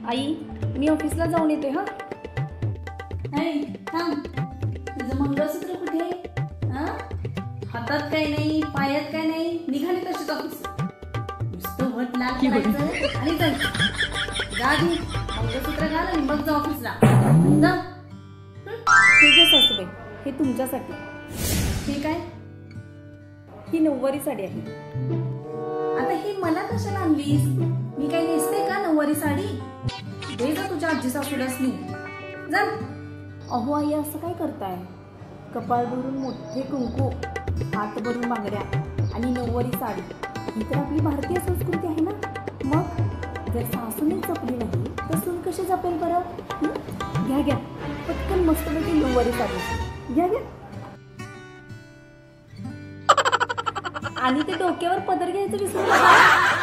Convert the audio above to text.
आई, मी ऑफिसला जाऊन येते. हा नाही थांब, तुझं मंगळसूत्र कुठे आहे? हातात काय नाही, पायात काय नाही, निघाली तशीच ऑफिस. नुसतं वट लाल करायचं आणि जायचं. गाडी मंगळसूत्र घाल आणि मग जा ऑफिसला. जा. ठीक आहे सासूबाई, हे तुमच्यासाठी. ठीक आहे. ही 9वारी साडी आहे. आता ही मला कशाला आणलीस? मी काही नेसते का 9वारी साडी? दे जा तुझ्या आजी सासूलासनी. जा. अहो आई, असं काय करताय? कपाळ भरून मोठे कुंकू, हात भरून बांगड्या आणि 9वारी साडी ही तर आपली भारतीय संस्कृती आहे ना. मग जर सासूनेच जपली नाही तर सून कशी जपेल बरं? घ्या घ्या, पटकन मस्तपैकी 9वारी साडी घ्या घ्या. आणि ते डोक्यावर पदर घ्यायचं विसरू नका.